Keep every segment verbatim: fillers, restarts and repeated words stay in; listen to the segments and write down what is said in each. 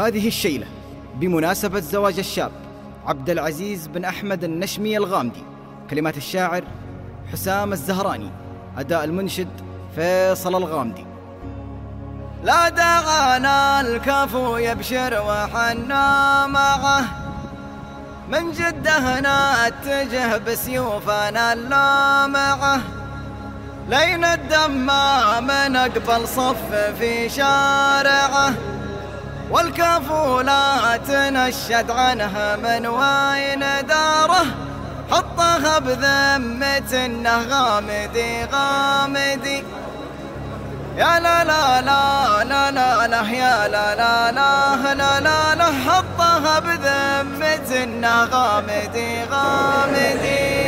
وهذه الشيلة بمناسبة زواج الشاب عبد العزيز بن أحمد النشمي الغامدي. كلمات الشاعر حسام الزهراني، أداء المنشد فيصل الغامدي. لا دعانا الكفو يبشر وحنا معه، من جده نتجه بسيوفنا اللامعه، لين الدمام نقبل صف في شارعه، والكفو لا تنشد عنها من وين داره، حطها بذمة انه غامدي غامدي. يا لا لا لا لا لا لا يا لا لا لا لا لا لا، حطها بذمة انه غامدي غامدي.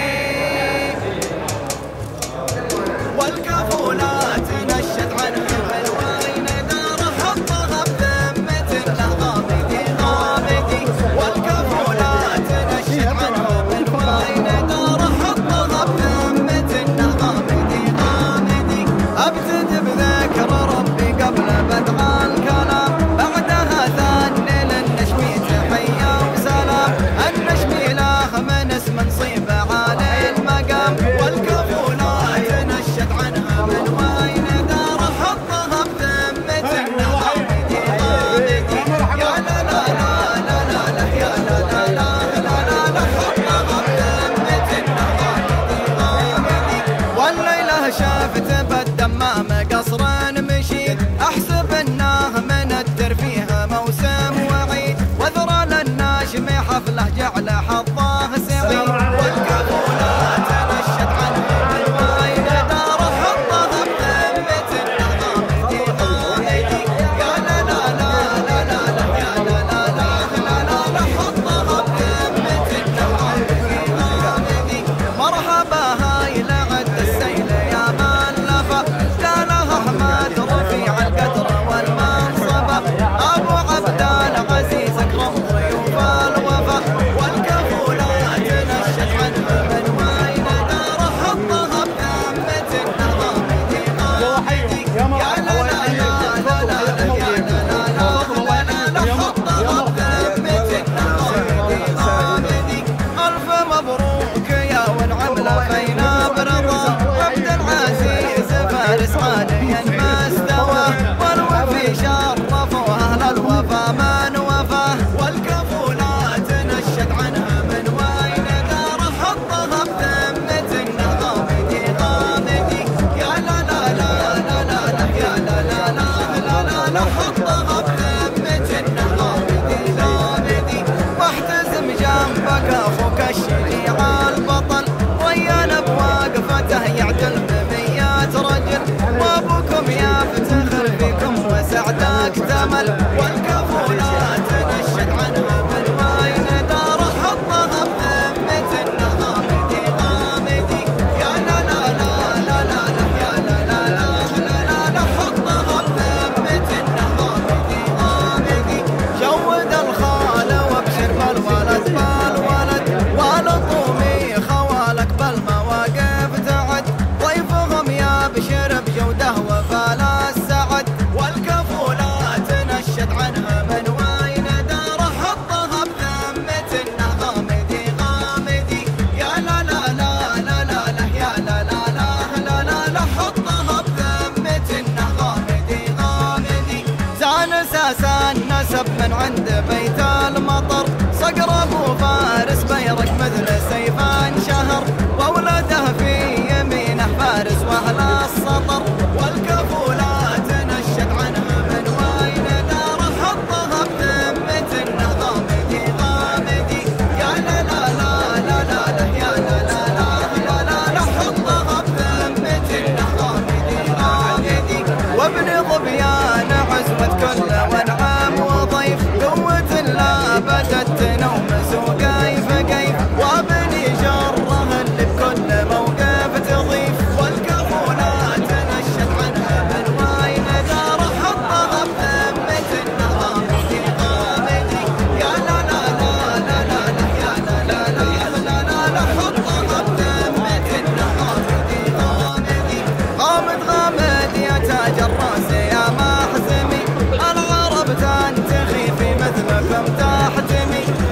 والكفو لا تنشد عنها من وين داره، حطها بذمة انه غامدي غامدي. والكفو لا تنشد عنها من وين داره، حطها بذمة انه غامدي غامدي. ابتدي بذكر ربي قبل بدء الكلام، بعدها ثني للنشمي تحية وسلام. النشمي له من اسم نصيب عالي المقام، والكفو لا تنشد عنها من وين داره، حطها بذمة انه غامدي غامدي. يا لا لا لا لا لا يا لا لا لا لا لا، حطها بذمة انه غامدي غامدي. والليلة شافت بالدمام قصر مشيد، احسب انه من الترفيه موسم وعيد، وذرى للناشم حفله جعل حظه سعيد. والكفو لا تنشد عنها من وين داره، حطها بذمة انه غامدي غامدي. يا لا لا لا لا لا لا يا لا لا لا لا لا، حطها بذمة انه غامدي غامدي. مرحبا هاي لعد السيل يا من لفى، جاله احمد رفيع القدر والمنصبه، ابو عبد العزيز اكرم ضيوف الوفا. والكفو لا تنشد عنها من وين داره، حطها بذمة انه غامدي غامدي. يا لا لا لا لا لا يا لا لا لا لا لا، حطها بذمة انه غامدي غامدي. الف مبروك يا والعمله فينا برضا، عبد العزيز فارس عالي المستوى، والوفي شرفوا اهل الوفا من وفاه. والكفو لا تنشد عنها من وين داره، حطها بذمة انه غامدي غامدي. يا لا لا لا لا لا لا يا لا لا لا لا لا، حطها بذمة انه غامدي غامدي. واحتزم جنبك اخوك الشجيع البطل، ويانا بواقفته يعدل بميات رجل، وابوكم يفتخر فيكم وسعدك تمل. والكفو لا تنشد عنها من وين داره، حطها بذمة انه غامدي غامدي. يا لا لا لا لا لا لا يا لا لا لا لا لا، حطها بذمة انه غامدي غامدي. جود الخال وابشر بالولد بالولد، والطومي خوالك بالمواقف تعد، ضيفهم يابشر بجوده وفال السعد. والكفو لا تنشد عنها من وين داره، حطها بذمة انه غامدي غامدي. يا لا لا لا لا لا لا يا لا لا لا لا لا لا، حطها بذمة انه غامدي غامدي. زان اساس النسب من عند بيت المطر، صقر ابو فارس بيرك مثل سيف انشهر، وولده في يمينه فارس واهل السطر. والكفو لا تنشد عنها من وين داره، حطها بذمة انه غامدي غامدي. يا لا لا لا لا لا لا يا لا لا لا لا لا، حطها بذمة انه غامدي غامدي. وابن ظبيان عزوة كل ونعم وضيف، قوة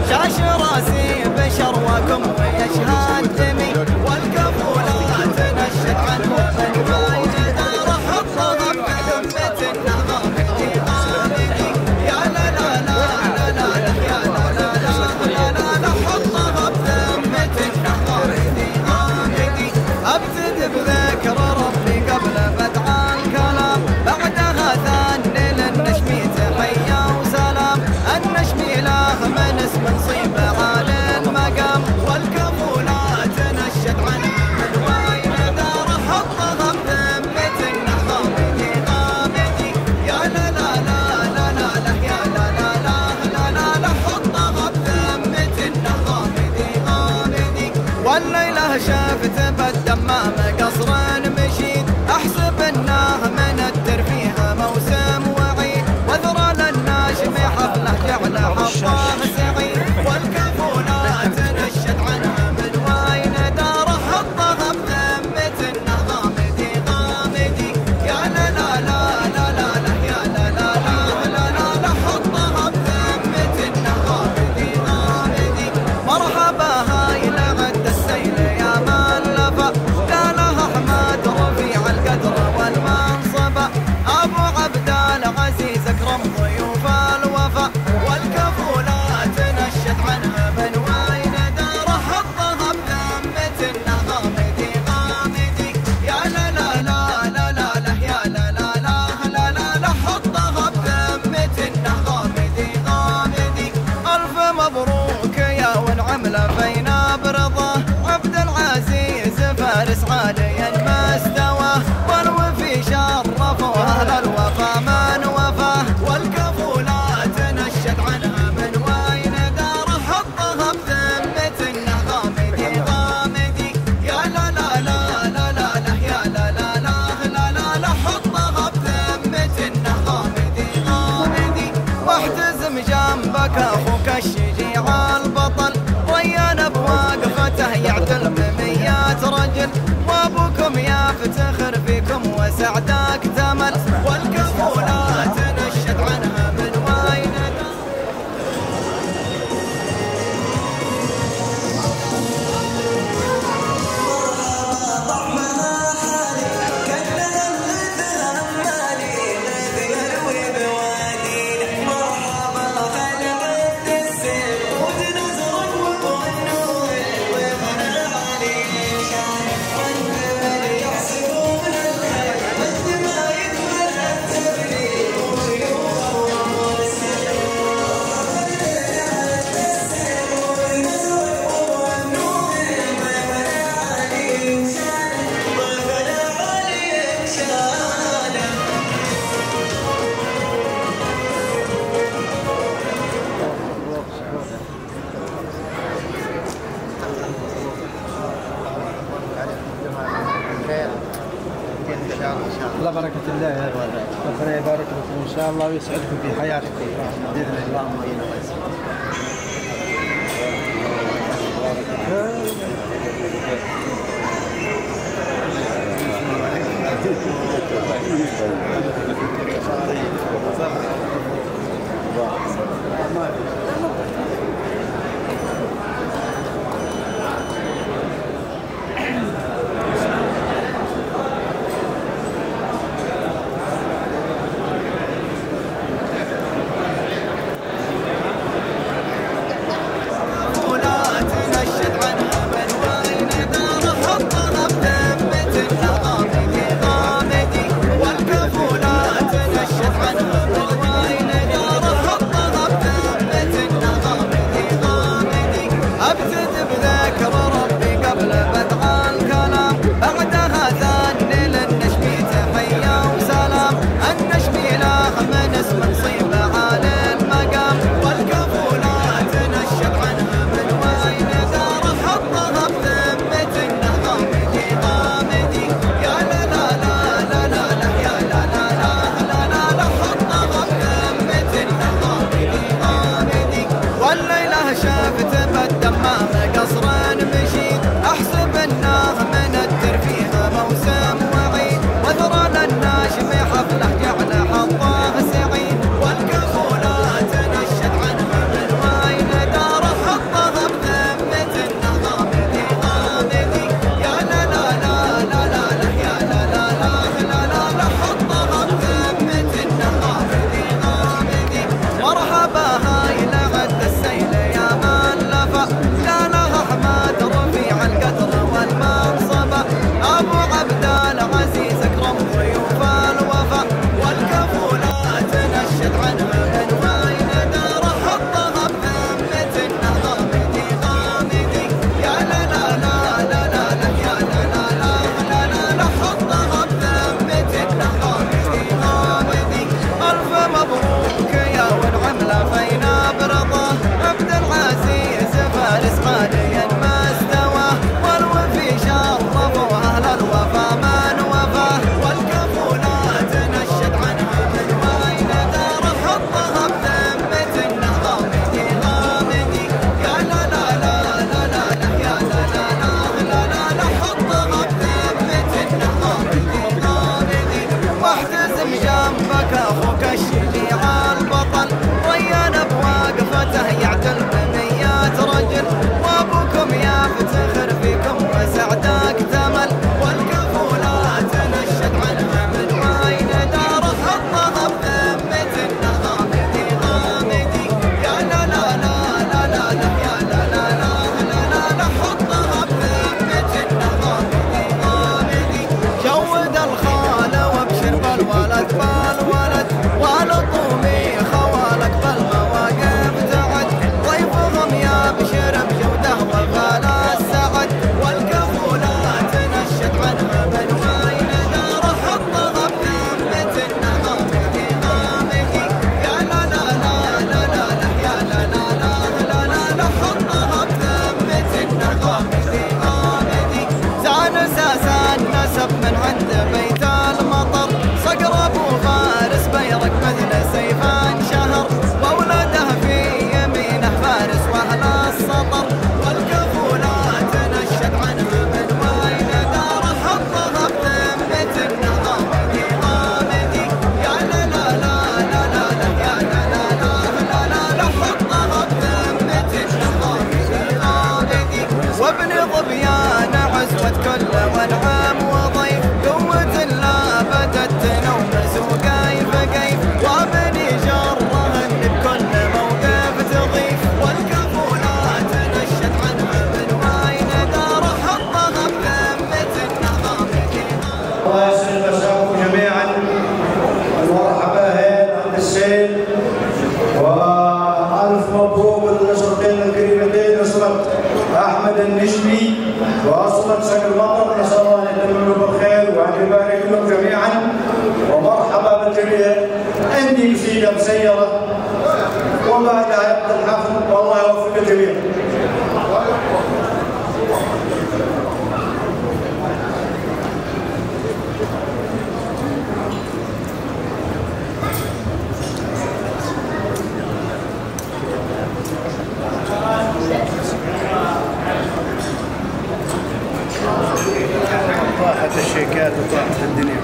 شاش راسي بشروكم ويشهد دمي والكفولات نشد عنها من وايد دار حطها بذمة النظام الإقامي يا لا لا لا لا لا يا لا لا لا لا لا حطها بذمة النظام الإقامي أبتدي بذكر ربي قبل بدء الكلام بعدها ثاني للنشمي تحية وسلام النشمي له من اسم نصيب عالي المقام والكفولات نشد عنها من وين دار حطها بذمة النظام الإقامي يا لا لا لا لا لا لا يا لا لا لا لا لا لا حطها بذمة النظام الإقامي والليلة شفت بالدمام قصر مشيد أحسب انه من الترفيه موسم وعيد وذرى للناشم حفله جعل حطاه سعيد والكفولات نشد عنها من وين دار حطها بذمة النظام الإقامي يا لا لا لا لا لا لا يا لا لا لا لا لا لا حطها بذمة النظام الإقامي مرحبا هاي لعد السيل يا من لفى قالها احمد رفيع القدر والمنصبه ابو عبد العزيز اكرم ضيوف الوفا والكفولات نشد عنها من وين دار حطها بذمة النظام الإقامي يا لا لا لا لا لا لا يا لا لا لا لا لا لا حطها بذمة النظام الإقامي ألف مبروك يا والعملة فينا برضاه عبد العزيز فارس عالي المستوى والوفي شرفوا أهل الوفا من وفاه والكفولات نشد عنها من وين دار حطها بذمة النظام الإقامي يا لا لا لا لا لا لا يا لا لا لا لا لا لا حطها بذمة النظام الإقامي واحتزم جنبك أخوك الشجيع البطل ريان بواقفته يعتل بميات رجل وابوكم يفتخر فيكم وسعدك تمل والكفولات نشد عنها من وين الله بركة الله ربنا يبارك لكم إن شاء الله ويسعدكم في حياتكم بإذن الله. السطر والكفولات نشد عنها من وين دار حطها بذمة النغامدي غامدي يا لا لا لا لا لا يا لا لا لا لا لا لا حطها بذمة النغامدي غامدي وابن ظبيان عزوة كل وانعام وضيف قوة لا بدت تنوم سوقايف كيف وابني جرهن بكل موقف تضيف والكفولات نشت عنها من وين دار حطها بذمة النغامدي. الله يسعد مساكم جميعا ومرحبا هين عند السيل والف مبروك للنصرتين الكريمتين نصرة احمد النشمي واصلت سك المطر نسال الله ان يتمم بالخير وان يبارك لهم جميعا ومرحبا بالجميع. عندي قصيده مسيره وبعدها يبدا الحفل والله يوفق الجميع. طاحت الشيكات وطاحت الدنيا.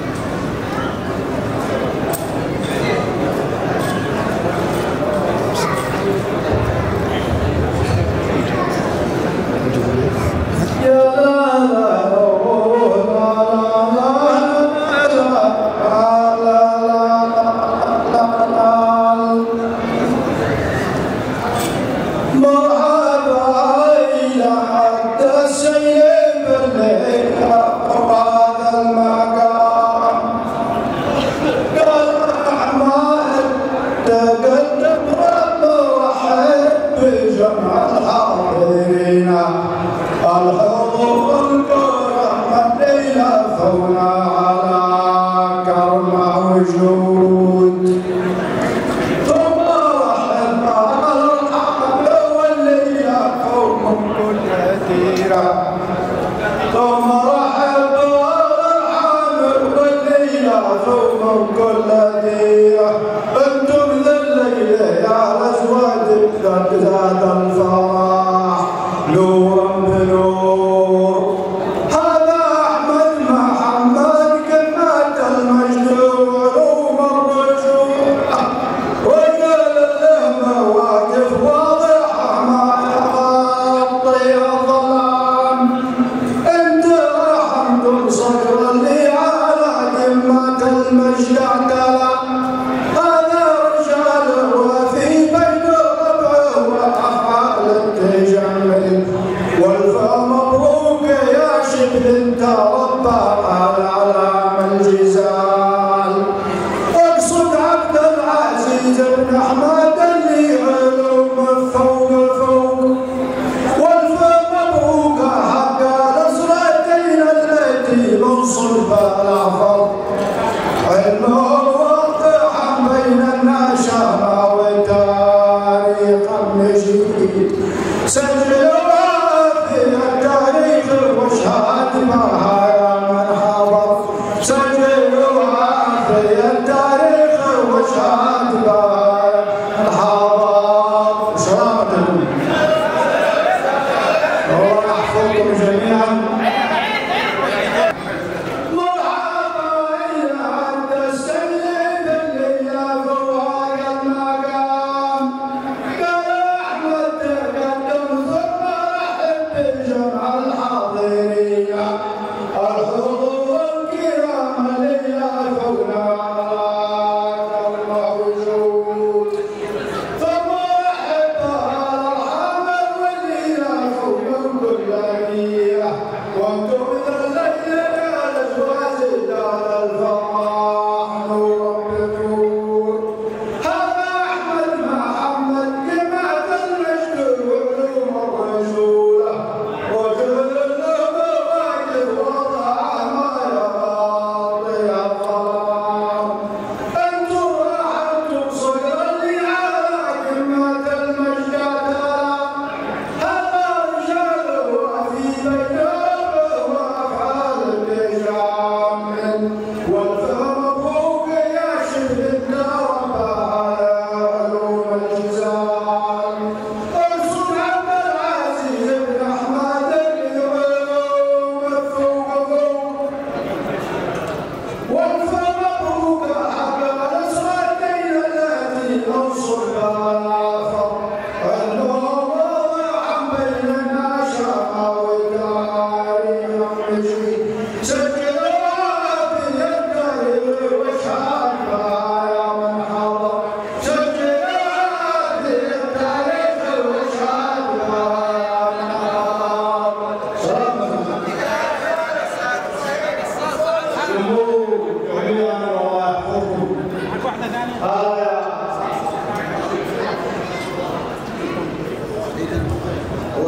Yeah.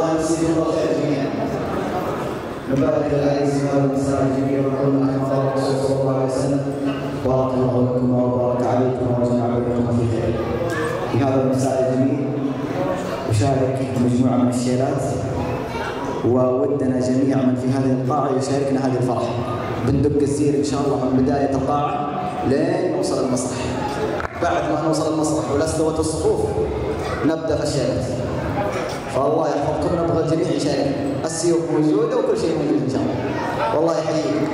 الله يمسيكم بالخير جميعا. نبارك العريس في هذا المساء الجميل ونقول كما قال الرسول صلى الله عليه وسلم: بارك الله لكم وبارك عليكم وجمع بينكم في خير. في هذا المساء الجميل أشارك مجموعة من الشيلات، وودنا جميع من في هذه القاعة يشاركنا هذه الفرحة. بندق السير إن شاء الله من بداية القاعة لين نوصل المسرح. بعد ما نوصل المسرح ولا استوت الصفوف نبدأ في الشيلات. فالله يحفظكم، نبغى الجميع يشارك، السيوف موجودة وكل شيء موجود إن شاء الله. والله يحييكم.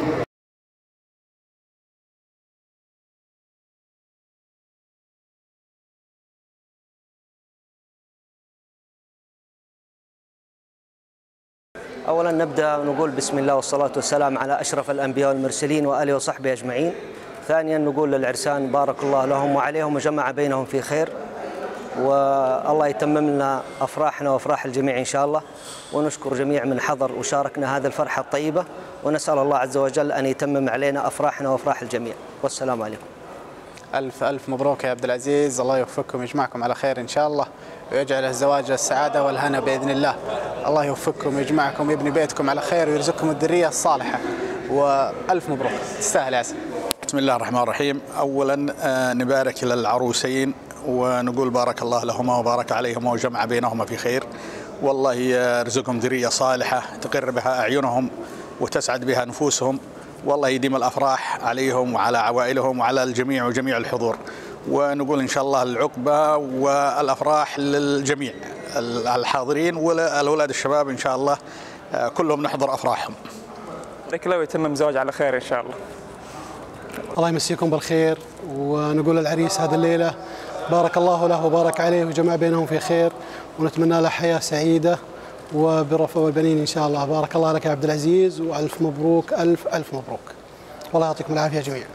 أولا نبدأ نقول بسم الله والصلاة والسلام على أشرف الأنبياء والمرسلين وآله وصحبه أجمعين. ثانيا نقول للعرسان بارك الله لهم وعليهم وجمع بينهم في خير، والله يتمم لنا أفراحنا وأفراح الجميع إن شاء الله. ونشكر جميع من حضر وشاركنا هذه الفرحة الطيبة، ونسأل الله عز وجل أن يتمم علينا أفراحنا وأفراح الجميع. والسلام عليكم. ألف ألف مبروك يا عبد العزيز، الله يوفقكم ويجمعكم على خير إن شاء الله، ويجعل الزواج السعادة والهنا بإذن الله. الله يوفقكم ويجمعكم ويبني بيتكم على خير ويرزقكم الذرية الصالحة، وألف مبروك، تستاهل يا عسل. بسم الله الرحمن الرحيم. أولا نبارك للعروسين ونقول بارك الله لهما وبارك عليهما وجمع بينهما في خير، والله يرزقهم ذرية صالحة تقر بها أعينهم وتسعد بها نفوسهم، والله يديم الأفراح عليهم وعلى عوائلهم وعلى الجميع وجميع الحضور. ونقول إن شاء الله العقبة والأفراح للجميع الحاضرين والأولاد الشباب إن شاء الله كلهم نحضر أفراحهم. بارك الله ويتمم زواج على خير إن شاء الله. الله يمسيكم بالخير، ونقول للعريس هذه الليلة بارك الله له وبارك عليه وجمع بينهم في خير، ونتمنى له حياة سعيدة وبالرفاه والبنين إن شاء الله. بارك الله لك يا عبد العزيز، وألف مبروك ألف ألف مبروك، والله يعطيكم العافية جميعا.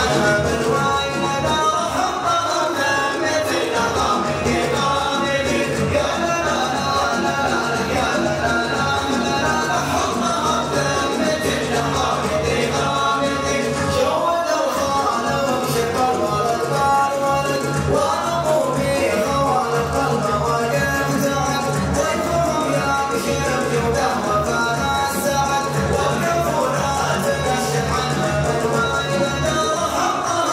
عنها بالوين دار حبها بذمتنا غامدي غامدي يا لا لا لا لا يا لا لا لا لا حبها بذمتنا غامدي غامدي جود الخالة وشق الولد بالولد ورقوا في خوال القلب وقف زعل ضيفهم يا بشير بجوده وفانا السعد والكفولات تنشد عنها بالوين دار حقها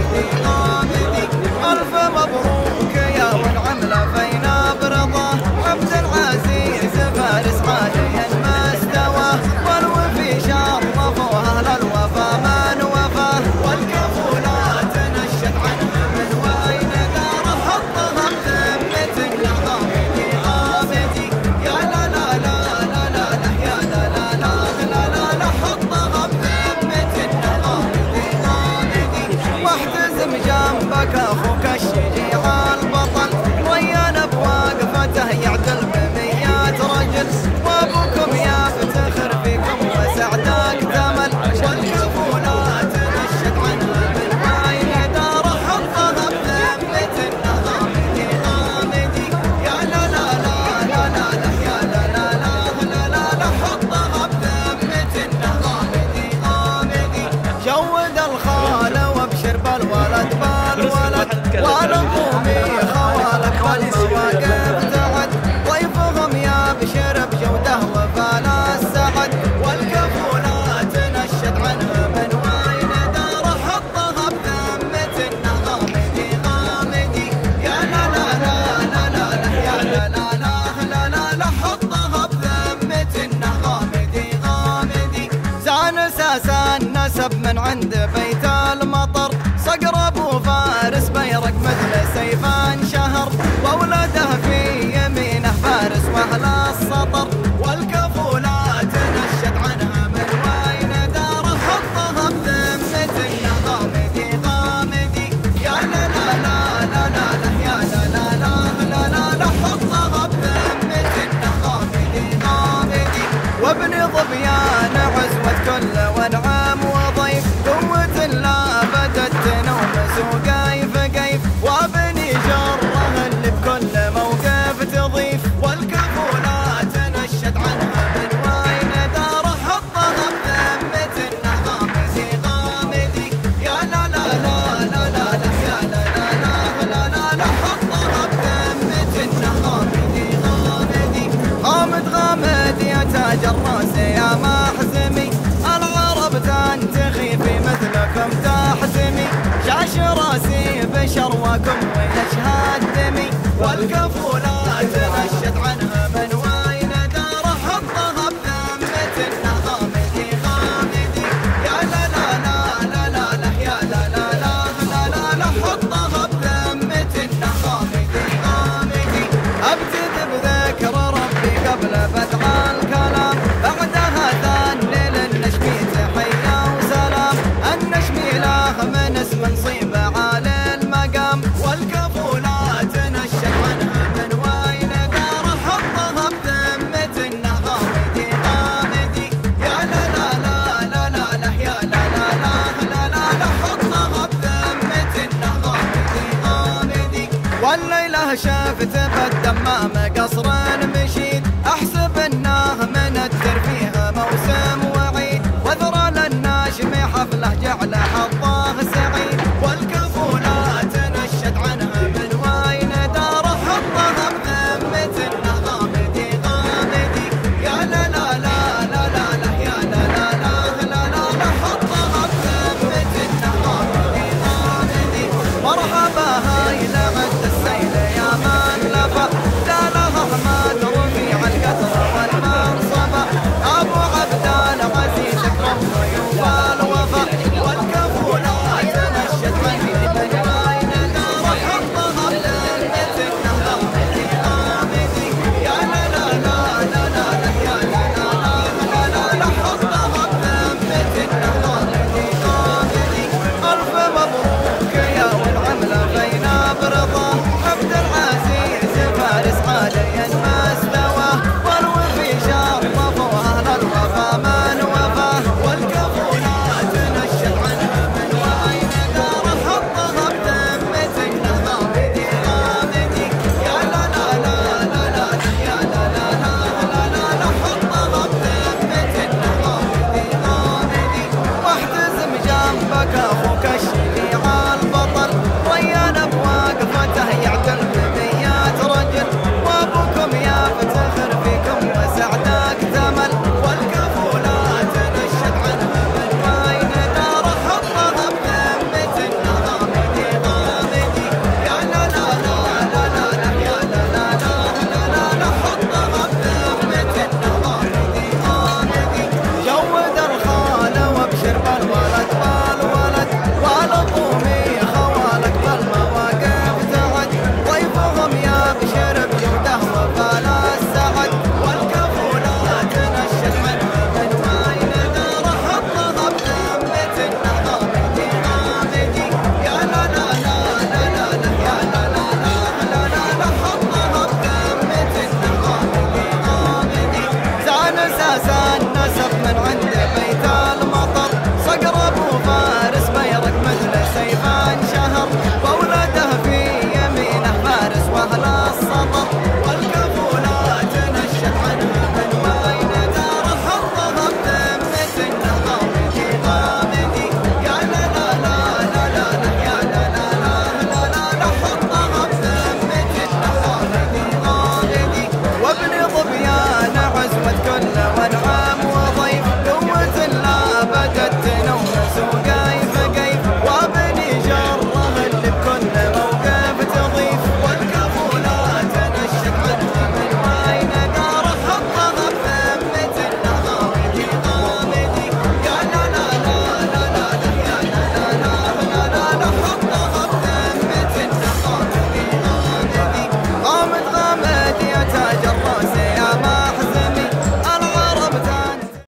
غامدي غامدي. ألف مبروك يا والعملة فينا برضاه، عبد العزيز فارس عالي المستوى، والوفي شرفوا أهل الوفا من وفاه، والكفولات نشت عنها من وين دار، حطها بذمتنا غامدي غامدي. يا لا لا لا لا لا لا يا لا لا لا لا لا لا، حطها بذمتنا غامدي غامدي. واحتزم جنبك أخوك الشجيع البطل، ريان بواقفته يعدل بميات رجل، وابوكم يفتخر فيكم وسعدك تمل، والكفولات نشت عنها من وين دار، حطها بذمتنا غامدي غامدي. يا لا لا لا لا لا لا يا لا لا لا لا لا لا، حطها بذمتنا غامدي غامدي. جود الخال وابشر بالولد بالولد، والقومي خوالك والمواقف تعد، ضيفهم يبشر بجوده وفال السعد، والكفولات نشت عنها من وين دار، حطها بذمتنا غامدي غامدي. يا لا لا لا لا لا لا يا لا لا لا لا لا لا، حطها بذمتنا غامدي غامدي. زان اساس النسب من عند بيت المطر، صقر ابو فارس بيرق مثل سيف انشهر، وولده في يمينه فارس واهل السطر، والكفولات نشت عنها من وين دار، حطها بذمتنا غامدي غامدي. يا لا لا لا لا لا لا يا لا لا لا لا لا لا، حطها بذمتنا غامدي غامدي. وابن ظبيان عزوة كل وانعام وضيف، قوة لا بدت تنوم سوقايف قيف، وابني جره اللي بكل موقف تضيف، والكفولات نشت عنها من وين دار، حطها بذمتنا غامدي غامدي. يا لا لا لا لا لا لا يا لا لا لا لا لا لا، حطها بذمتنا غامدي غامدي. غامد غامد يا تاج الراس يا محزمي، العرب تنتخي في مثلكم تحزمي، شاش راسي بشرواكم ويشهد دمي، والكفولات نشت عنها من وين دار، حطها بذمتنا غامدي غامدي. يا لا لا لا لا لا لا يا لا لا لا لا لا لا، حطها بذمتنا غامدي غامدي. ابتد بذكر ربي قبل بدء الكلام، بعدها ثني للنشمي تحية وسلام، النشمي له من اسم نصيب عالي المقام، والكفولات نشت عنها من وين دار، حطها بذمتنا غامدي غامدي. يا لا لا لا لا لا لا يا لا لا لا لا لا لا، حطها بذمتنا غامدي غامدي. والليلة شافت بد